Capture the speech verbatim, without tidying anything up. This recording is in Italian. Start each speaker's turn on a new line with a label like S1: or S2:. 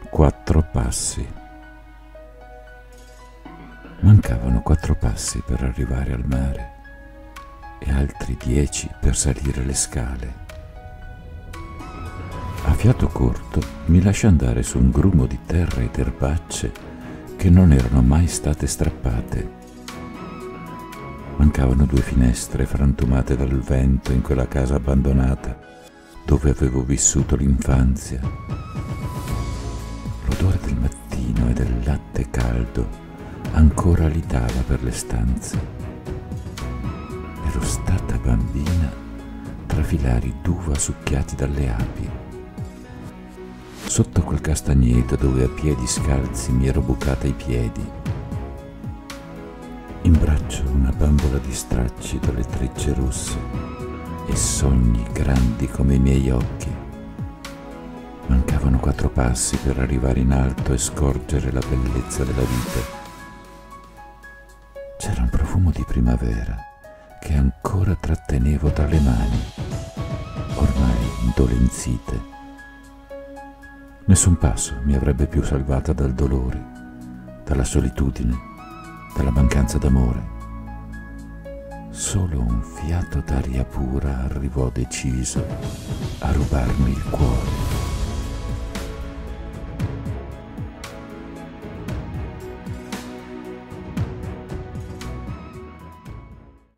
S1: Quattro passi. Mancavano quattro passi per arrivare al mare e altri dieci per salire le scale. A fiato corto mi lascio andare su un grumo di terra ed erbacce che non erano mai state strappate. Mancavano due finestre frantumate dal vento in quella casa abbandonata dove avevo vissuto l'infanzia. L'odore del mattino e del latte caldo ancora alitava per le stanze. Ero stata bambina tra filari d'uva succhiati dalle api. Sotto quel castagneto dove a piedi scalzi mi ero bucata i piedi. In braccio una bambola di stracci dalle trecce rosse e sogni grandi come i miei occhi. Mancavano quattro passi per arrivare in alto e scorgere la bellezza della vita. C'era un profumo di primavera che ancora trattenevo tra le mani, ormai indolenzite. Nessun passo mi avrebbe più salvata dal dolore, dalla solitudine, dalla mancanza d'amore. Solo un fiato d'aria pura arrivò deciso a rubarmi il cuore.